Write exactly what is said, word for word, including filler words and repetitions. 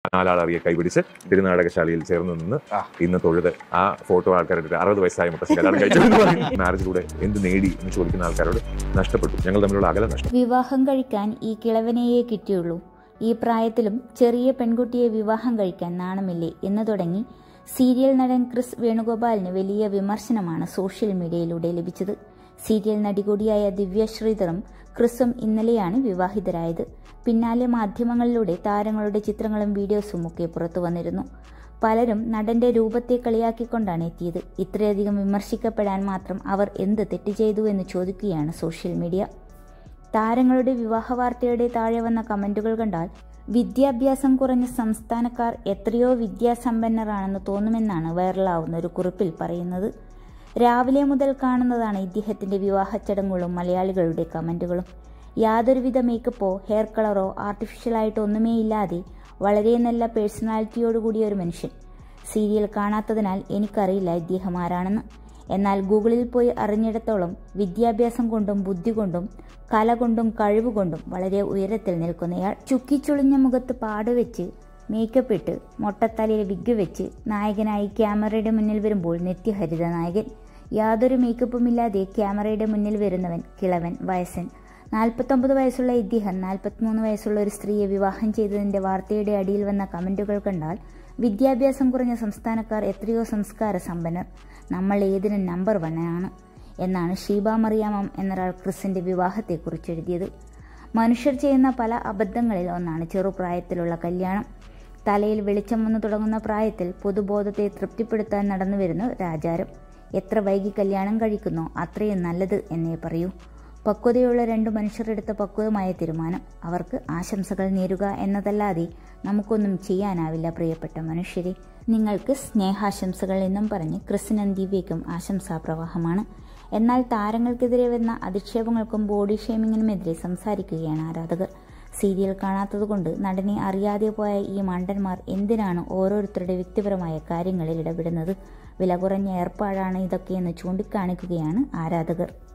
നാലാളറിയെ കൈപിടിച്ച് തിരുനാടകശാലയിൽ ചേർന്ന് നിന്ന് ഇന്ന് തൊഴുത് ആ ഫോട്ടോ ആൾക്കാരുടെ അറുപത് വയസ്സായ മുത്തശ്ശി കല്യാണം കഴിച്ചു മാരേജിലൂടെ എന്ത് നേടി എന്ന് ചോദിക്കുന്ന ആൾക്കാരോട് നഷ്ടപ്പെട്ടു. ഞങ്ങൾ തമ്മിലുള്ള അകലം നഷ്ടപ്പെട്ടു. വിവാഹം കഴിക്കാൻ ഈ കിളവനെയേ കിട്ടിയുള്ളൂ, ഈ പ്രായത്തിലും ചെറിയ പെൺകുട്ടിയെ വിവാഹം കഴിക്കാൻ നാണമില്ലേ എന്ന് തുടങ്ങി സീരിയൽ നടൻ ക്രിസ് വേണുഗോപാലിന് വലിയ വിമർശനമാണ് സോഷ്യൽ മീഡിയയിലൂടെ ലഭിച്ചത്. സീരിയൽ നടി കൂടിയായ ദിവ്യ ശ്രീധറും ക്രിസും ഇന്നലെയാണ് വിവാഹിതരായത്. പിന്നാലെ മാധ്യമങ്ങളിലൂടെ താരങ്ങളുടെ ചിത്രങ്ങളും വീഡിയോസും ഒക്കെ പുറത്തു വന്നിരുന്നു. പലരും നടന്റെ രൂപത്തെ കളിയാക്കിക്കൊണ്ടാണ് എത്തിയത്. ഇത്രയധികം വിമർശിക്കപ്പെടാൻ മാത്രം അവർ എന്ത് തെറ്റ് ചെയ്തു എന്ന് ചോദിക്കുകയാണ് സോഷ്യൽ മീഡിയ. താരങ്ങളുടെ വിവാഹ വാർത്തയുടെ താഴെ വന്ന കമന്റുകൾ കണ്ടാൽ വിദ്യാഭ്യാസം കുറഞ്ഞ സംസ്ഥാനക്കാർ എത്രയോ വിദ്യാസമ്പന്നരാണെന്ന് തോന്നുമെന്നാണ് വൈറലാവുന്ന ഒരു കുറിപ്പിൽ പറയുന്നത്. രാവിലെ മുതൽ കാണുന്നതാണ് ഇദ്ദേഹത്തിന്റെ വിവാഹ ചടങ്ങുകളും മലയാളികളുടെ കമന്റുകളും. യാതൊരുവിധ മേക്കപ്പോ ഹെയർ കളറോ ആർട്ടിഫിഷ്യലായിട്ടോ ഒന്നുമേയില്ലാതെ വളരെ നല്ല പേഴ്സണാലിറ്റിയോടുകൂടിയ ഒരു മനുഷ്യൻ. സീരിയൽ കാണാത്തതിനാൽ എനിക്കറിയില്ല ഇദ്ദേഹം ആരാണെന്ന്. എന്നാൽ ഗൂഗിളിൽ പോയി അറിഞ്ഞിടത്തോളം വിദ്യാഭ്യാസം കൊണ്ടും ബുദ്ധി കൊണ്ടും കല കൊണ്ടും കഴിവുകൊണ്ടും വളരെ ഉയരത്തിൽ നിൽക്കുന്നയാൾ. ചുക്കിച്ചുളിഞ്ഞ മുഖത്ത് പാടുവെച്ച് മേക്കപ്പ് ഇട്ട് മൊട്ടത്തലയിൽ വിഗ് വെച്ച് നായകനായി ക്യാമറയുടെ മുന്നിൽ വരുമ്പോൾ നിത്യഹരിത നായകൻ. യാതൊരു മേക്കപ്പുമില്ലാതെ ക്യാമറയുടെ മുന്നിൽ വരുന്നവൻ കിളവൻ വയസ്സൻ. നാൽപ്പത്തൊമ്പത് വയസ്സുള്ള ഇദ്ദേഹം നാൽപ്പത്തിമൂന്ന് വയസ്സുള്ള ഒരു സ്ത്രീയെ വിവാഹം ചെയ്തതിന്റെ വാർത്തയുടെ അടിയിൽ വന്ന കമന്റുകൾ കണ്ടാൽ വിദ്യാഭ്യാസം കുറഞ്ഞ സംസ്ഥാനക്കാർ എത്രയോ സംസ്കാര സമ്പന്നർ, നമ്മൾ ഏതിനും നമ്പർ വണ്ണാണ് എന്നാണ് ഷീബ മറിയാമം എന്നൊരാൾ ക്രിസിന്റെ വിവാഹത്തെക്കുറിച്ച് എഴുതിയത്. മനുഷ്യർ ചെയ്യുന്ന പല അബദ്ധങ്ങളിൽ ഒന്നാണ് ചെറുപ്രായത്തിലുള്ള കല്യാണം. തലയിൽ വെളിച്ചം വന്നു തുടങ്ങുന്ന പ്രായത്തിൽ പൊതുബോധത്തെ തൃപ്തിപ്പെടുത്താൻ നടന്നുവരുന്ന ഒരാചാരം. എത്ര വൈകി കല്യാണം കഴിക്കുന്നോ അത്രയും നല്ലത് എന്നേ പറയൂ. പക്വതയുള്ള രണ്ടു മനുഷ്യരെടുത്ത പക്വതമായ തീരുമാനം. അവർക്ക് ആശംസകൾ നേരുക എന്നതല്ലാതെ നമുക്കൊന്നും ചെയ്യാനാവില്ല പ്രിയപ്പെട്ട മനുഷ്യരെ. നിങ്ങൾക്ക് സ്നേഹാശംസകൾ എന്നും പറഞ്ഞ് ക്രിസിനും ദിവ്യയ്ക്കും ആശംസാപ്രവാഹമാണ്. എന്നാൽ താരങ്ങൾക്കെതിരെ വന്ന അധിക്ഷേപങ്ങൾക്കും ബോഡി ഷേമിങ്ങിനുമെതിരെ സംസാരിക്കുകയാണ് ആരാധകർ. സീരിയൽ കാണാത്തതുകൊണ്ട് നടനെ അറിയാതെ പോയ ഈ മണ്ടന്മാർ എന്തിനാണ് ഓരോരുത്തരുടെ വ്യക്തിപരമായ കാര്യങ്ങളിൽ ഇടപെടുന്നത്? വില കുറഞ്ഞ ഏർപ്പാടാണ് ഇതൊക്കെയെന്ന് ചൂണ്ടിക്കാണിക്കുകയാണ് ആരാധകർ.